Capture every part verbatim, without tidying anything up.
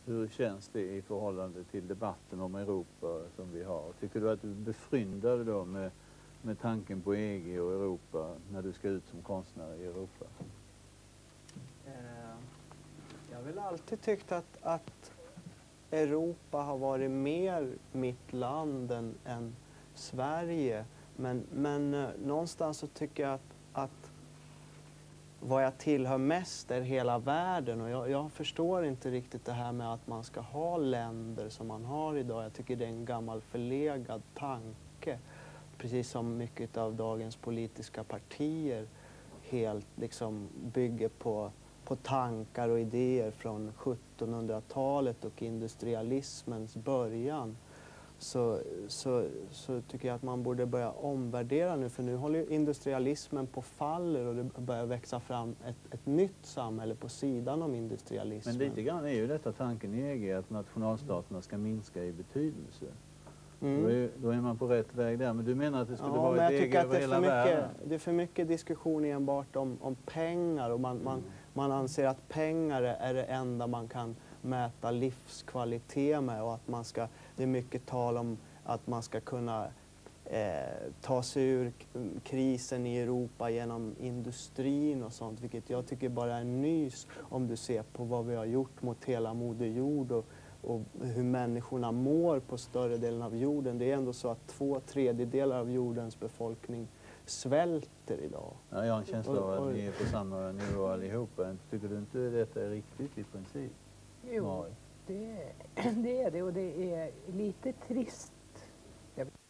Hur känns det i förhållande till debatten om Europa som vi har? Tycker du att du befryndar då med, med tanken på E G och Europa när du ska ut som konstnär i Europa? Eh, jag har väl alltid tyckt att, att Europa har varit mer mitt land än, än Sverige. Men, men eh, någonstans så tycker jag att, att vad jag tillhör mest är hela världen. Och jag, jag förstår inte riktigt det här med att man ska ha länder som man har idag. Jag tycker det är en gammal förlegad tanke. Precis som mycket av dagens politiska partier helt liksom bygger på, på tankar och idéer från sjuttonhundratalet och industrialismens början. Så, så, så tycker jag att man borde börja omvärdera nu, för nu håller ju industrialismen på faller och det börjar växa fram ett, ett nytt samhälle på sidan om industrialismen. Men lite grann är ju detta tanken i E G, att nationalstaterna ska minska i betydelse. Mm. Då, är, då är man på rätt väg där. Men du menar att det skulle ja, vara ett E G över hela mycket, världen? Det är för mycket diskussion enbart om, om pengar, och man, man, man anser att pengar är det enda man kan mäta livskvalitet med, och att man ska, det är mycket tal om att man ska kunna eh, ta sig ur krisen i Europa genom industrin och sånt, vilket jag tycker bara är nys om du ser på vad vi har gjort mot hela Moder Jord och, och hur människorna mår på större delen av jorden. Det är ändå så att två tredjedelar av jordens befolkning svälter idag. Ja, jag har en känsla av att ni är på samma nivå allihopa. Tycker du inte detta är riktigt i princip? Jo, det, det är det, och det är lite trist. Jag vet.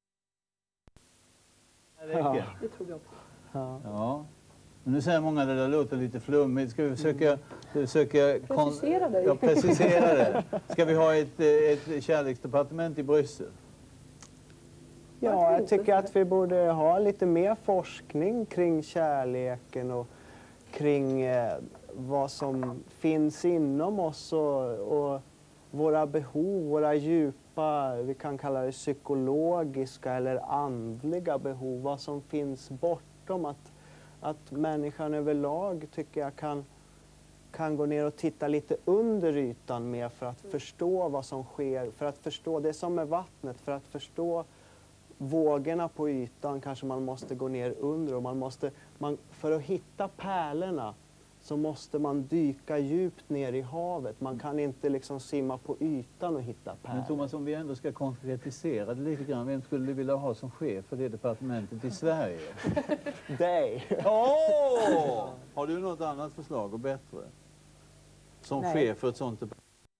Ja. Det tror jag också. Ja. Ja. Men nu säger många att det där låter lite flummigt. Ska vi försöka, försöka precisera det? Ja, precisera det. Ska vi ha ett, ett kärleksdepartement i Bryssel? Ja, jag tycker att vi borde ha lite mer forskning kring kärleken och kring eh, vad som finns inom oss och, och våra behov, våra djupa, vi kan kalla det psykologiska eller andliga behov, vad som finns bortom. Att, att människan överlag tycker jag kan, kan gå ner och titta lite under ytan mer för att förstå vad som sker, för att förstå det som är vattnet, för att förstå vågorna på ytan kanske man måste gå ner under, och man måste, man, för att hitta pärlorna så måste man dyka djupt ner i havet. Man kan inte liksom simma på ytan och hitta pärlor. Men Thomas, om vi ändå ska konkretisera det lite grann, vem skulle du vilja ha som chef för det departementet i Sverige? Dig! Åh! Har du något annat förslag och bättre? Som Nej. chef för ett sånt departement?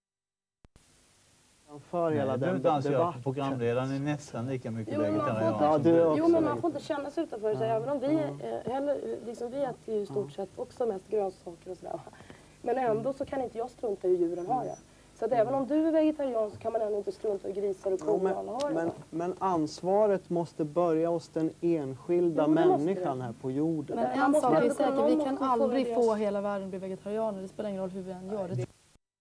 För Nej, hela du den inte anse att debatten. programledaren är nästan lika mycket Jo, men man får vegetarian inte- Ja, som du du. också. Jo, men man får inte känna sig utanför. Så Ja. även om vi, eh, heller, liksom vi äter ju i stort sett också mest grönsaker och sådär. Men ändå så kan inte jag strunta i hur djuren har det. Så att även om du är vegetarian så kan man ändå inte strunta i grisar och Ja, kor och alla har men, det. men, men ansvaret måste börja hos den enskilda Jo, det måste människan det. här på jorden. Men En man måste sak är ändå säker, någon vi måste kan få aldrig deras- få hela världen att bli vegetarianer. Det spelar ingen roll hur vi än gör det.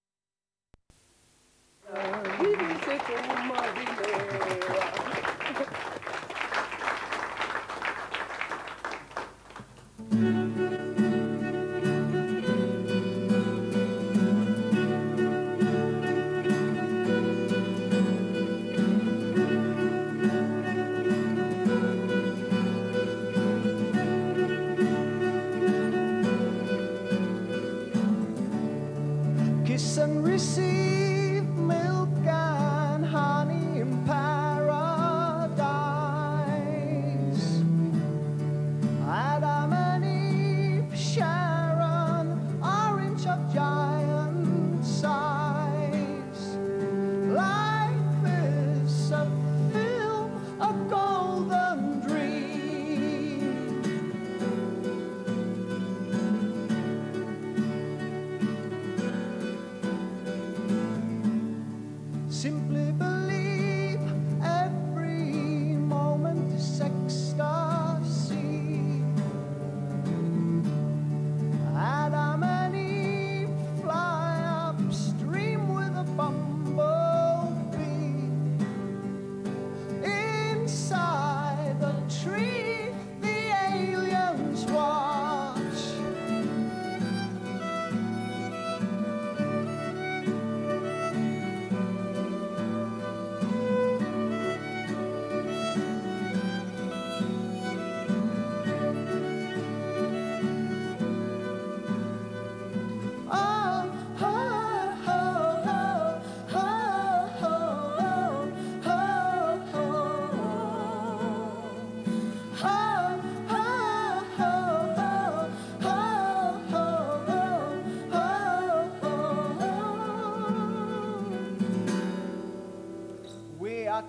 Kiss and receive milk and honey in paradise. Adam and Eve, Sharon, orange of giant size. Life is a film, a golden dream.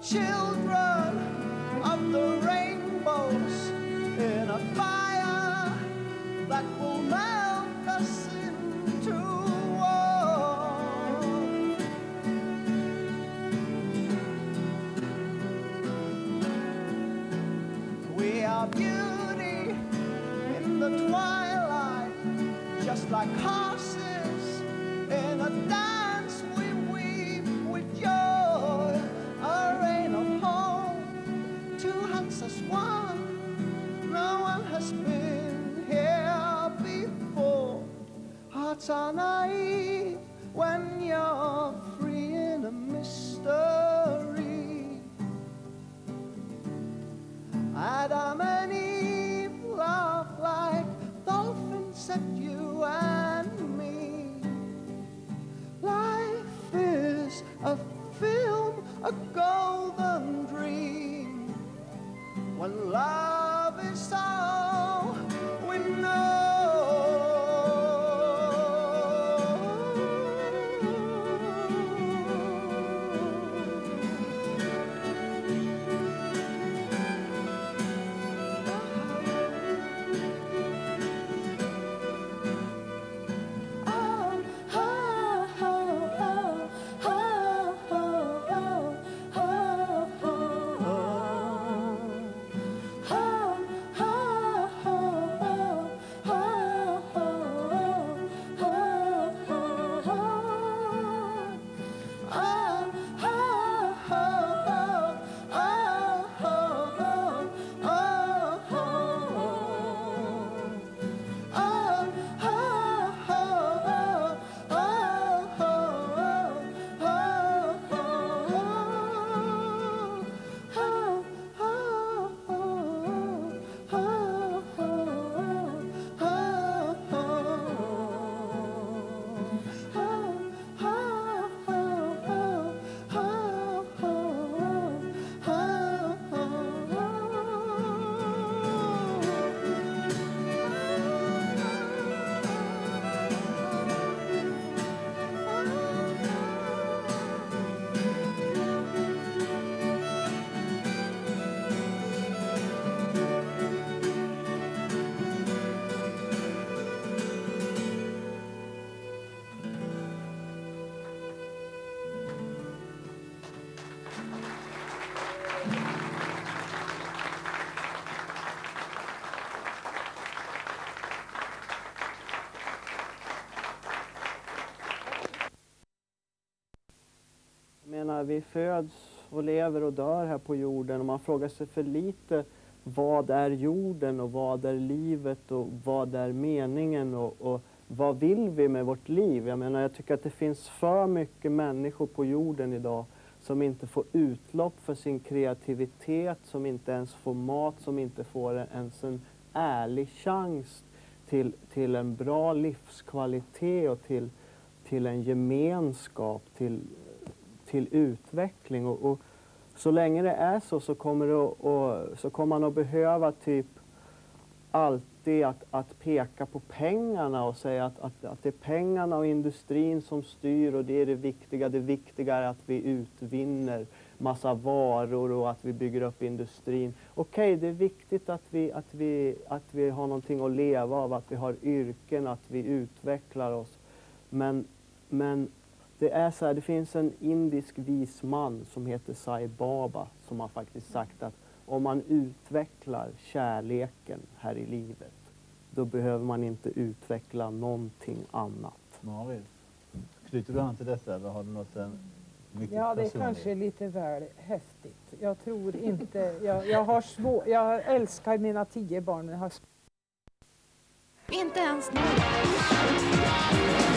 children of the rainbows in a fire that will melt us into one. We are beauty in the twilight, just like horses in a dance. We weep with joy, a rain of hope, two hands as one. No one has been here before. Hearts are naive when you're free in a mystery. Adam and Eve laugh like dolphins at you and me. Life is a film, a golden dream. When love is all we know. Jag menar, vi föds och lever och dör här på jorden och man frågar sig för lite vad är jorden och vad är livet och vad är meningen och, och vad vill vi med vårt liv? Jag menar, jag tycker att det finns för mycket människor på jorden idag som inte får utlopp för sin kreativitet, som inte ens får mat, som inte får ens en ärlig chans till, till en bra livskvalitet och till, till en gemenskap, till till utveckling och, och så länge det är så så kommer, det att, och, så kommer man att behöva typ alltid att, att peka på pengarna och säga att, att, att det är pengarna och industrin som styr och det är det viktiga. Det viktiga är att vi utvinner massa varor och att vi bygger upp industrin. Okej, det är viktigt att vi, att, vi, att vi har någonting att leva av, att vi har yrken, att vi utvecklar oss. Men, men det är så här, det finns en indisk visman som heter Sai Baba som har faktiskt sagt att om man utvecklar kärleken här i livet, då behöver man inte utveckla någonting annat. Marit, knyter du an till detta eller har du något en mycket Ja, det är personligt? kanske lite väl häftigt. Jag tror inte, jag, jag har svår, jag älskar mina tio barn men har Inte ens nu.